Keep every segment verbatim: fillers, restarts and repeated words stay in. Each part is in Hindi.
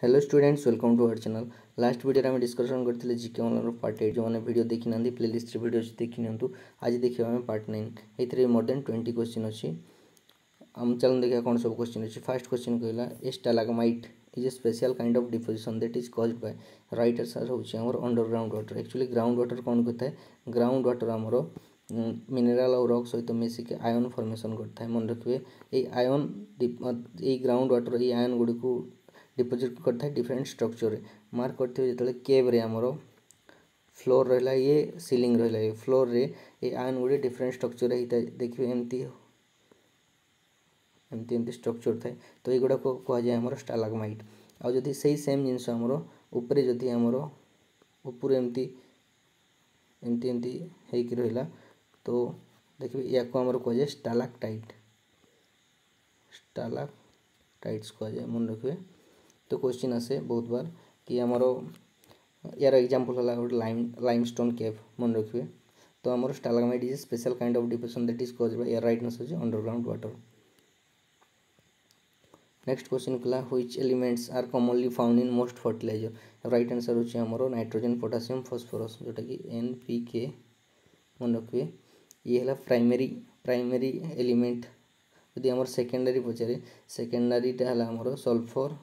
Hello students, welcome to our channel. Last video आम डिस्कसन करते जीके वन पार्ट एट जो मैंने वीडियो देखी ना प्लेलिस्ट वीडियो देखी नि आज देखा आम पार्ट नाइन ये मोर देन ट्वेंटी क्वेश्चन अच्छी आम चलो देखा कौन सब क्वेश्चन अच्छी। फास्ट क्वेश्चन कहला a stalagmite is a special kind of deposition that is caused by right answer होची हमर underground water. Actually ground water कौन करता है, ग्राउंड वाटर आमर मिनेराल और रॉक सहित मिसिक आयन फॉर्मेशन करता है। मन रखिए ये आयन ये ग्राउंड वाटर ये आयन गुड़ी को डिपोजिट करता है डिफरेंट स्ट्रक्चर मार्क करते जो केव रे आमर फ्लोर रहा ये सीलिंग रहा ये फ्लोर रे ये आयन गुड़ी डिफरेंट स्ट्रक्चर होता है। देखिए एमती एमती एमती स्ट्रक्चर थाए तो युवा को कहुए आमर स्टालाग्माइट। आउ जदि से सेम जिनस आमर उपरे जदि आमर ऊपर एमती एमती एमती होकर रहा तो देखिए या को आमर कहुए स्टालाक्टाइट स्टालाक्टाइट्स कहुए। मन रखिए तो क्वेश्चन आसे बहुत बार कि आमर यार एग्जांपल होला गोटे लाइम लाइमस्टोन केव। मन रखिए तो आमर stalagmite is special kind of deposition that is caused by यार right answer is underground water. Next question कहला which elements are commonly found in most fertiliser. Right answer होची आमर नाइट्रोजन पोटासियम फॉस्फोरस जोटा कि एन पी के। मन रखिए ये है प्राइमरी प्राइमरी एलिमेंट। यदि आमर सेकेंडरी पचारे सेकेंडरीटा है आमर सल्फर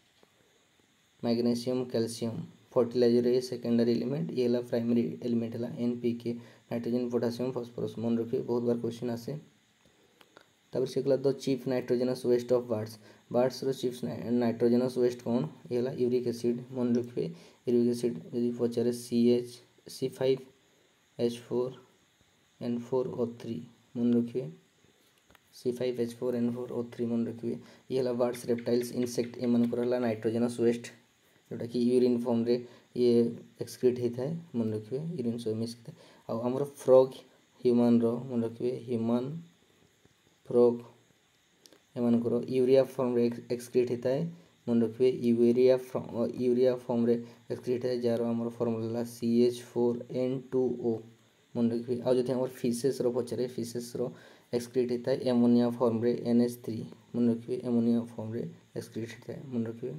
मैग्नेशियम कैल्शियम फर्टिलाइजर ये सेकेंडरी एलिमेंट ये है प्राइमरी एलिमेंट है N P K nitrogen potassium phosphorus. मन रखिए बहुत बार क्वेश्चन आसे। तापर से कहला the chief nitrogenous waste of birds. Birds रो चीफ नाइट्रोजेनस वेस्ट कौन ये है यूरिक एसिड। मन रखिए यूरिक एसिड यदि पचारे C H C five H four N four O three. मन रखिए C five H four N four O three. मन रखिए ये है बार्ड्स रेप्टाइल्स इंसेक्ट एम नाइट्रोजेनस वेस्ट जोटा कि यूरिन फॉर्म रे ये एक्सक्रीट होता है। मन रखिए यूरिन सो मिस होता है। आमर फ्रॉग ह्यूमन रो मन रखिए ह्यूमन फ्रॉग एमनकर यूरिया फॉर्म रे एक्सक्रीट होता है। मन रखिए यूरिया यूरिया फॉर्म रे एक्सक्रीट है जार आमर formula C H four N two O. मन रखिए आज जो आम फिशेस रो पचारे फिशेस रो एक्सक्रीट होता है एमोनिया फॉर्म रे एन एच थ्री। मन रखिए एमोनिया फॉर्म रे एक्सक्रीट होता है। मन रखिए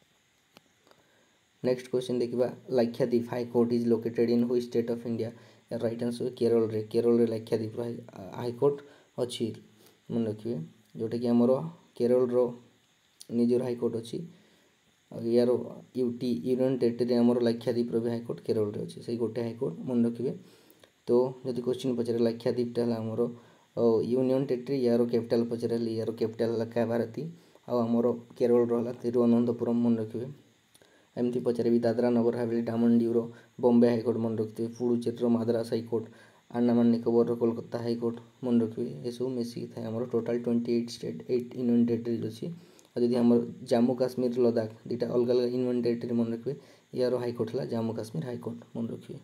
नेक्स्ट क्वेश्चन देखा Lakshadweep high court is located in which state of India. Right answer Kerala रे केरल रे लाक्षाद्वीप हाई कोर्ट अच्छी। मन रखिए जोटा कि आमर केरल रो निजर हाई कोर्ट अच्छी यार यूटी यूनियन टेरिटरी आमर लाक्षाद्वीप रो भी हाई कोर्ट केरल रे अच्छी से गोटे हाई कोर्ट। मन रखिए तो जदि क्वेश्चन पचारे लाक्षाद्वीपटा है आमर यूनियन टेरिटरी यार कैपिटल पचारे यार कैपिटल है कावारती आमर केरल रो तिरुवनंतपुरम। मन रखिए एमती पचारे भी दादरा नगर हवेली डामन ड्यूरो बॉम्बे हाईकोर्ट। मन रखिए पुडुचेरी मद्रास हाईकोर्ट अंडमान निकोबर कोलकाता हाईकोर्ट। मन रखिए ये सब मिसिक थाए आमर total twenty eight state eight union territories अच्छी। और जदि आमर जम्मू काश्मीर लद्दाख दुटा अलग अलग यूनियन टेरिटरी मन रखिए यार हाईकोर्ट है जम्मू काश्मीर हाईकोर्ट। मन रखिए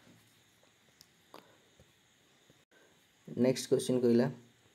नेक्स्ट क्वेश्चन कहला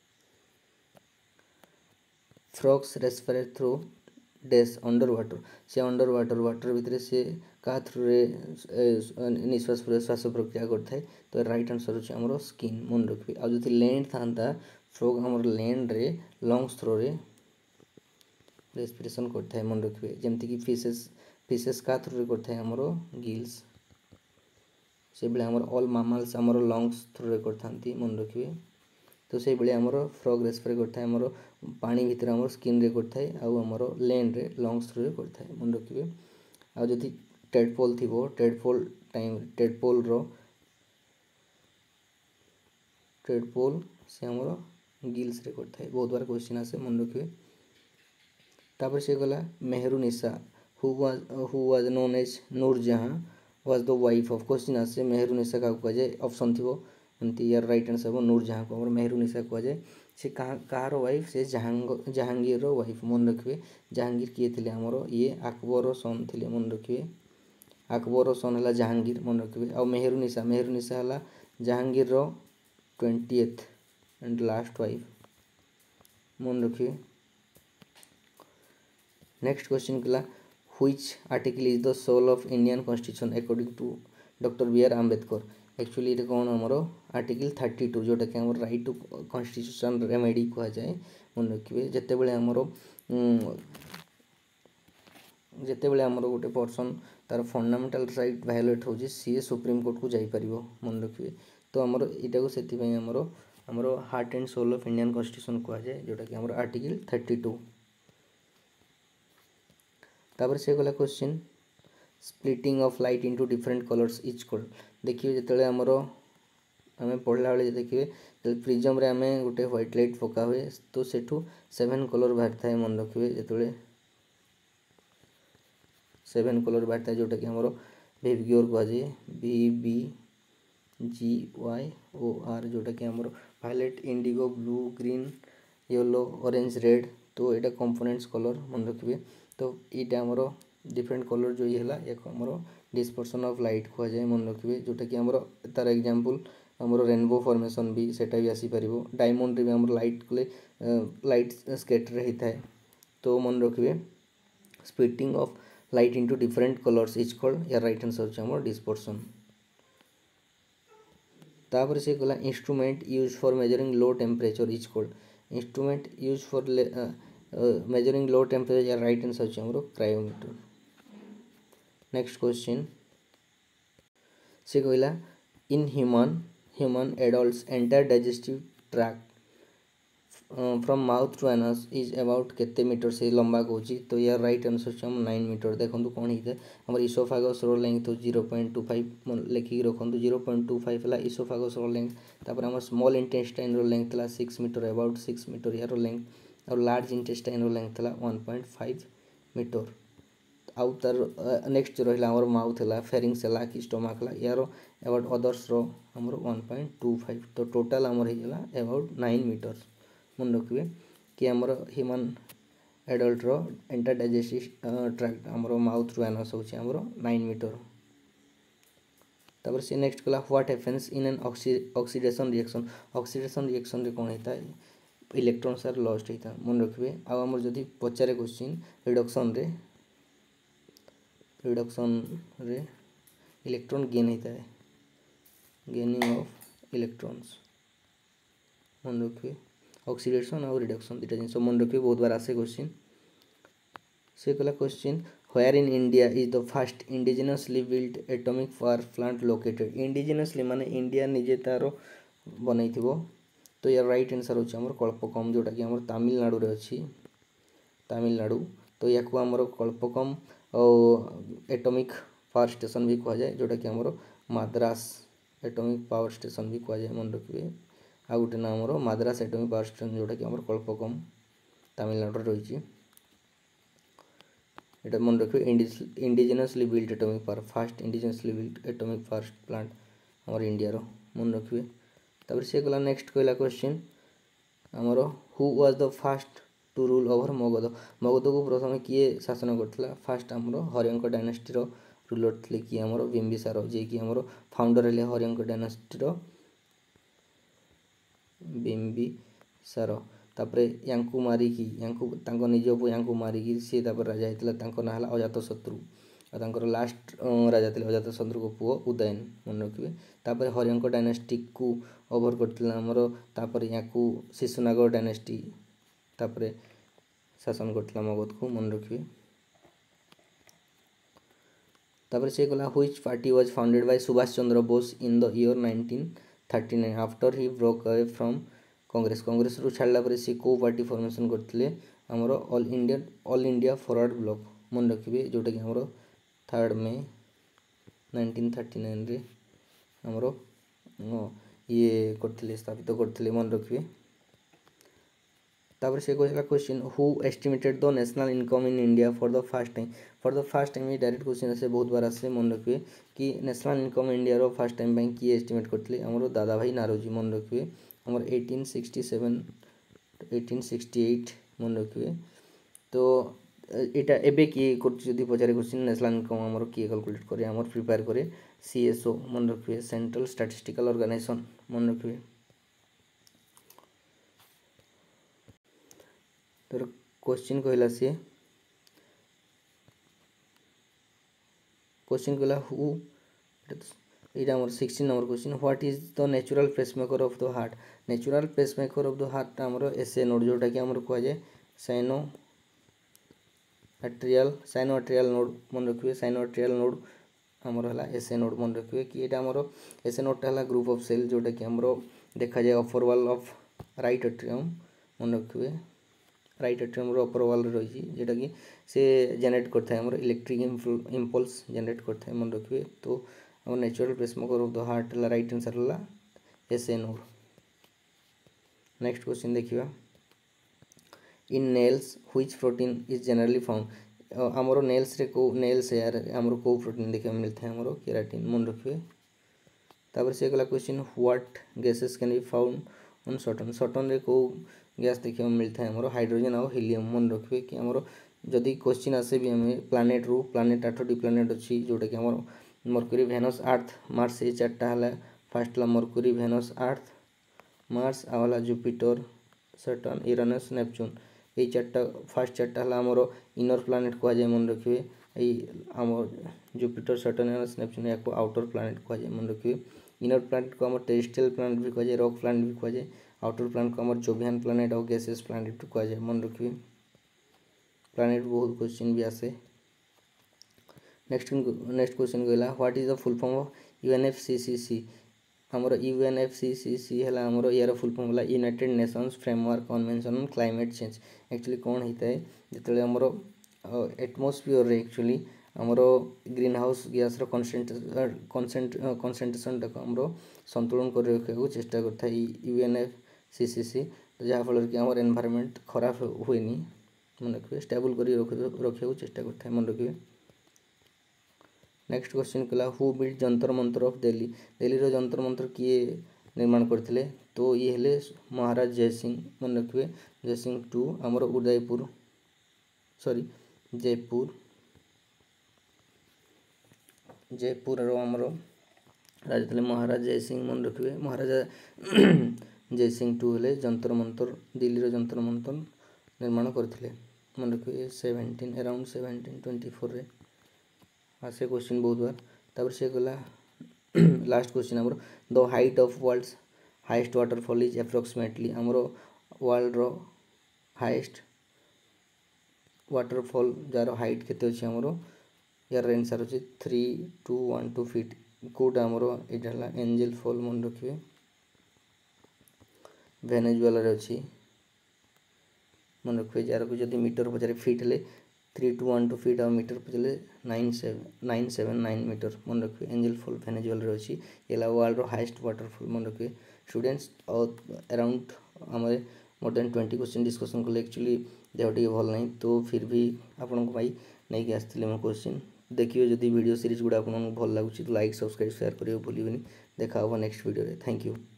frogs respirate through dash under water. से अंडर वाटर वाटर भितर से क्या थ्रू रे निश्वास प्रश्वास प्रक्रिया करता है तो राइट आंसर होची हमरो स्किन। मन रखिए आ जो लैंड था फ्रॉग हमर लैंड रे लंग्स थ्रू रे रेस्पिरेशन करता है। मन रखिए जमती कि फिशेस फिशेस का थ्रू रे करता है हमरो गिल्स से बेले हमर ऑल मामल्स हमर लंग्स थ्रू रे करता। मन रखिए तो से भाई आमर फ्रॉग रेस्पिरेट करता है आमर पानी भितर आमर स्किन रे करता है आउ आमर लैंड रे लंग्स थ्रू रे करता है। मन रखिए आ जदि टेडपोल थी टेडपोल टाइम टेडपोल रो टेडपोल से आमर गिल्स रे करता है। बहुत बार क्वेश्चन आसे। मन रखिए तापर से गला Mehrunnisa who was who was known as Nurjahan was the wife of. Question आसे मेहरुनिसा क्या कह जाए ऑप्शन थी एमती यार राइट आंसर हम नूरजहां को मेहरुनिसा कह जाए से कहार वाइफ से जहांग जहांगीर वाइफ। मन रखिए जहांगीर किए थे आमर ये अकबर सन थे। मन रखिए अकबर सन है जहांगीर। मन रखिए और मेहरुनिसा मेहरुनिसा है जहांगीर रो ट्वेंटीएथ एंड लास्ट वाइफ। मन रखिए नेक्स्ट क्वेश्चन कहला which article is the soul of Indian constitution according to doctor B R Ambedkar. Actually ये कौन आमर आर्टिकल थर्टी टू जोटा कि आमर राइट टू कॉन्स्टिट्यूशन रेमेडी कह जाए। मन रखिए जिते बड़े आमर जितेबाला आमर गोटे पर्सन तार फंडामेंटाल राइट वायोलेट हो सी सुप्रीम कोर्ट को जापर मन रखिए। तो आमर यहाँ से आमर आमर heart and soul of Indian constitution कहुए जोटा कि आमर आर्टिकल थर्टी टू। तापर से गला question splitting of light into different colours is called. देखिए जिते आमर आम पढ़ला बेले देखिए प्रिजम रे आम गोटे व्हाइट लाइट पका हुए तो सेठू सेवेन कलर बाहर थाए मन रखिए जो सेवेन कलर बाहर थाए जोटा कि आमर विवग्योर कहुए B B G Y O R जोटा कि आमर violet indigo blue green yellow orange red. तो यहाँ कंपोनेंट्स कलर मन रखिए। तो ये आमर डिफरेंट कलर जो ये है आमर डिस्पर्सन ऑफ लाइट कहुए मन रखिए जोटा कि आमर तार एग्जांपल आमर रेनबो फॉर्मेशन भी सेटा भी आसीपर डायमंड रे भी आमर लाइट कले लाइट स्कैटर होता है। तो मन रखिए splitting of light into different colours is called या राइट आंसर होचे आमर डिस्पर्सन। तापर से गला instrument use for measuring low temperature is called. Instrument use for measuring low temperature या राइट आंसर होचे आमर क्रायोमीटर। नेक्स्ट क्वेश्चन से कहला in human human adults entire digestive tract from mouth to anus is about केते मीटर से लंबा कौची। तो यार राइट आंसर होचे हम नाइन मीटर। देखो कौन होता है आम इसोफागस रो लेंथ तो जीरो पॉइंट टू फाइव लिखिकी रखु जीरो पॉइंट टू फाइव है इसोफागस रो लेंथ। तापर आम स्मॉल इंटेस्टाइन रो लेंथ है six metre about six metre यार लेंथ और लार्ज इंटेस्टाइन रो लेंथ है वन पॉइंट फाइव मीटर। आउ तार नेक्स्ट जो रहा आमर माउथ है फेरिंग्स है कि स्टोमाक है यार अबाउट अदर्स रो आमर वन पॉइंट टू फाइव। तो टोटाल आमर होगा अबाउट नाइन मीटर। मन रखिए कि आमर ह्यूमन एडल्ट रो एंटायर डाइजेस्टिव ट्रैक्ट आमर माउथ रू एनस होचे आमर नाइन मीटर। तापर से नेक्स्ट कला what happens in an oxidation reaction. Oxidation reaction रे कौन होता है इलेक्ट्रॉन्स आर लॉस्ट होता है। मन रखिए आउ आमर जदि पचारे क्वेश्चन रिडक्शन रे रिडक्शन रे इलेक्ट्रॉन गेन होता है गेनिंग ऑफ इलेक्ट्रॉन्स। मन रखिए ऑक्सीडेशन और रिडक्शन दुटा जिन मन रखिए बहुत बार आसे क्वेश्चन से कला question where in India is the first indigenously built atomic power plant located. Indigenously माने इंडिया निजे तार बनई थी। तो यार राइट आंसर होचे हमर कल्पकम जोटा कि हमर तमिलनाडु रे अछि तमिलनाडु। तो या को हमर कल्पकम और एटॉमिक पावर स्टेशन भी कहा जाए जोटा कि हमर मद्रास एटॉमिक पावर स्टेशन भी कहा जाए। मन रखिए आ गोटे ना आमर मद्रास एटॉमिक पावर स्टेशन जोटा कि आमर कल्पकम तमिलनाडु रही। एटा मन रखिए indigenously built atomic power first indigenously built atomic power plant आमर इंडिया रो मन रखिए। तापर से गला नेक्स्ट कहला क्वेश्चन आमर who was the first to rule over Magadh. Magadh को प्रथम किए शासन करथिला फास्ट आमर हरियंक डायनेस्टी रो रूलर थे कि आमर बिंबिसार जे कि आमर फाउंडर हेले हरियंक डायनेस्टी रो बिंबिसार। तापरे यांकु मारिकी यांकु तांको निज पु यांकु मारिकी सी तापर राजा हेतला तांको ना हला अजातशत्रु और तांकर लास्ट राजा थे अजातशत्रु को पुओ उदयन। मन रखिए तापर हरियंक डायनेस्टी को ओवर करथिला हमर तापर यांकु शिशुनाग डायनेस्टी तापर शासन करथिला मगध को। मन रखिए तापर से गला which party was founded by Subhash Chandra Bose in the year nineteen thirty nine after he broke away from Congress. Congress रु छाड़ला पर से को पार्टी फॉर्मेशन करथिले हमर All India All India Forward Bloc. मन रखिए जोटा कि हमर third May nineteen thirty nine रे हमर ये करथिले स्थापित करथिले। मन रखिए तापर से कहला question who estimated the national income in India for the first time. For the first time ये डायरेक्ट क्वेश्चन आसे बहुत बार आसे। मन रखिए कि नेशनल इनकम इंडिया रो फर्स्ट टाइम बैंक किए एस्टिमेट करथिले हमर दादा भाई नारोजी। मन रखिए हमर eighteen sixty seven eighteen sixty eight. मन रखिए तो यहाँ एबे किए जदि पचारे क्वेश्चन नेशनल इनकम हमर किए कैलकुलेट करे हमर प्रिपेयर करे सीएसओ। मन रखिए सेंट्रल स्टैटिस्टिकल ऑर्गेनाइजेशन। मन रखिए तो क्वेश्चन कहला से क्वेश्चन कहला हु यहाँ आमर sixteen number question what is the natural pacemaker of the heart. Natural pacemaker of the heart आमर एसए नोड जोटा कि आमर कह जाए sino arterial sino arterial node मन रखिए साइनो आर्टेरियल नोड आमर है एसए नोड मन रखिए कि यहाँ आमर एसए नोडटा है ग्रुप ऑफ सेल जोटा कि आमर देखा जाए अपर वाल ऑफ राइट एट्रियम मन रखिए राइट एट्रियम अपर वाल रही जोटा कि से जेनेरेट करता है इलेक्ट्रिक इम्पल्स जेनेरेट करता है मन रखिए। तो आम natural pacemaker of the heart है राइट आंसर है एसए नोड। नेक्स्ट क्वेश्चन देखिए in nails which protein is generally found आमर नेल्स रे को नेल्स यार आमर को प्रोटीन देखा मिलता है आमर केराटिन मन रखिए। तापर से गला question what gases can be found on Saturn Saturn रे को गैस देखा मिलता है आमर हाइड्रोजन और हीलियम मन रखिए कि आमर जदि क्वेश्चन आसे भी आम प्लानेट रू प्लानेट आठटी प्लानेट अच्छी जोटा कि आमर मर्क्यूरी भेनस अर्थ मार्स ये चार्टा है फास्ट है मर्क्यूरी भेनस अर्थ मार्स आला जुपिटर सटन यूरेनस नेपच्यून ये चार्टा फास्ट चार्टा है आमर इनर प्लानेट कहुए मन रखिए ये आम जुपिटर सटन यूरेनस नेपच्यून या आउटर प्लानेट कहुए मन रखिए। इनर प्लानेट को आम टेरेस्ट्रियल प्लानेट भी कहुए रॉक प्लानेट भी कहुए आउटर प्लानेट को आम जोवियन प्लानेट और गैसेस प्लानेट भी कहुए मन रखिए। प्लानेट बहुत क्वेश्चन भी आसे। नेक्स्ट नेक्स्ट क्वेश्चन कहला what is the full form of UNFCCC आमर यूएनएफसीसीसी है आमर यार फुल फॉर्म है United Nations Framework Convention on Climate Change actually कौन होता है जिते आमर एटमोस्फियर रे एक्चुअली आमर ग्रीन हाउस गैस कनसेंट्रेशन टाक आमर संतुलन कर रखा चेष्टा करता है यूएनएफसीसीसी जहाँफल कि आमर एनवायरनमेंट खराब हुए मन रखिए स्टेबल कर रखा चेष्टा करता है मन रखिए। नेक्स्ट क्वेश्चन कहला who build Jantar Mantar of Delhi Delhi रो जंतर मंतर किए निर्माण करते तो ये हेले महाराज जयसिंह मन रखिए जयसिंह टू आमर उदयपुर सॉरी जयपुर जयपुर आमर राजा थे महाराज जयसिंह मन रखिए महाराजा जयसिंह टू हेले जंतर मंतर दिल्ली रो जंतर मंतर निर्माण करते मन रखिए seventeen around seventeen twenty four रे आसे क्वेश्चन बहुत बार। तापर से गला लास्ट क्वेश्चन आमर the height of world's highest waterfall is approximately आमर वर्ल्ड रो हाईएस्ट वाटरफॉल जार हाइट केते अछि आमर यार आंसर अछि three two one two feet कोड आमर एटा एंजल फॉल मन रखिए वेनेजुएला रे अछि मन रखिए जार को जदि मीटर पचारे फीट ले three two one two feet और मीटर पचले nine seven nine seven nine metre मन रखिए एंजल फॉल वेनेजुएला रे अछि एला वर्ल्ड रो हाईएस्ट वाटरफॉल मन रखिए। स्टूडेंट्स और अराउंड आम more than twenty question discussion कले एक्चुअली देह टे भल ना तो फिर भी आपण नहीं आसती मो क्वेश्चन देखिए जदि वीडियो सीरीज गुड़ा आपको भल लगुच तो लाइक सब्सक्राइब शेयर करियो भूलिबेनी देखा होगा नेक्स्ट वीडियो रे थैंक यू।